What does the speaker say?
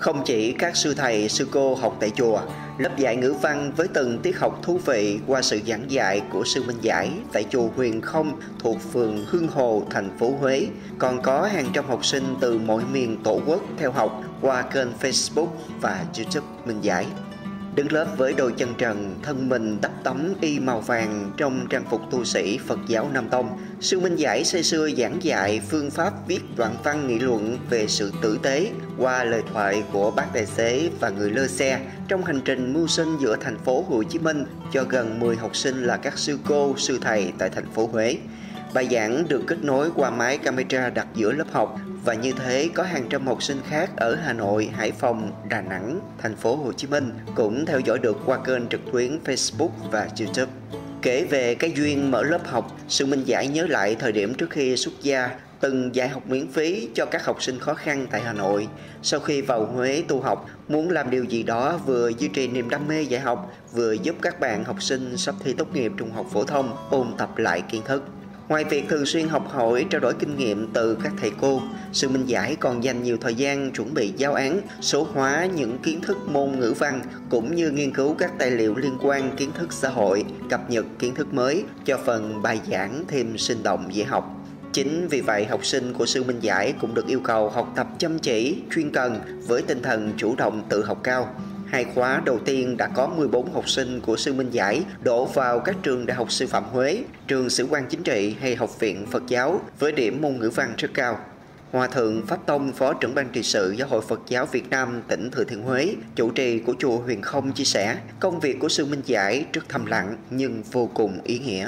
Không chỉ các sư thầy, sư cô học tại chùa, lớp dạy ngữ văn với từng tiết học thú vị qua sự giảng dạy của sư Minh Giải tại chùa Huyền Không thuộc phường Hương Hồ, thành phố Huế, còn có hàng trăm học sinh từ mọi miền Tổ quốc theo học qua kênh Facebook và YouTube Minh Giải. Đứng lớp với đôi chân trần, thân mình đắp tấm y màu vàng trong trang phục tu sĩ Phật giáo Nam Tông, sư Minh Giải say sưa giảng dạy phương pháp viết đoạn văn nghị luận về sự tử tế qua lời thoại của bác tài xế và người lơ xe trong hành trình mưu sinh giữa thành phố Hồ Chí Minh cho gần 10 học sinh là các sư cô, sư thầy tại thành phố Huế. Bài giảng được kết nối qua máy camera đặt giữa lớp học và như thế có hàng trăm học sinh khác ở Hà Nội, Hải Phòng, Đà Nẵng, thành phố Hồ Chí Minh cũng theo dõi được qua kênh trực tuyến Facebook và YouTube. Kể về cái duyên mở lớp học, sư Minh Giải nhớ lại thời điểm trước khi xuất gia từng dạy học miễn phí cho các học sinh khó khăn tại Hà Nội. Sau khi vào Huế tu học, muốn làm điều gì đó vừa duy trì niềm đam mê dạy học, vừa giúp các bạn học sinh sắp thi tốt nghiệp trung học phổ thông ôn tập lại kiến thức. Ngoài việc thường xuyên học hỏi, trao đổi kinh nghiệm từ các thầy cô, sư Minh Giải còn dành nhiều thời gian chuẩn bị giáo án, số hóa những kiến thức môn ngữ văn, cũng như nghiên cứu các tài liệu liên quan kiến thức xã hội, cập nhật kiến thức mới cho phần bài giảng thêm sinh động dễ học. Chính vì vậy, học sinh của sư Minh Giải cũng được yêu cầu học tập chăm chỉ, chuyên cần với tinh thần chủ động tự học cao. Hai khóa đầu tiên đã có 14 học sinh của sư Minh Giải đỗ vào các trường Đại học Sư phạm Huế, trường Sử quan Chính trị hay Học viện Phật giáo với điểm môn ngữ văn rất cao. Hòa thượng Pháp Tông, Phó trưởng ban trị sự Giáo hội Phật giáo Việt Nam tỉnh Thừa Thiên Huế, chủ trì của chùa Huyền Không chia sẻ, công việc của sư Minh Giải rất thầm lặng nhưng vô cùng ý nghĩa.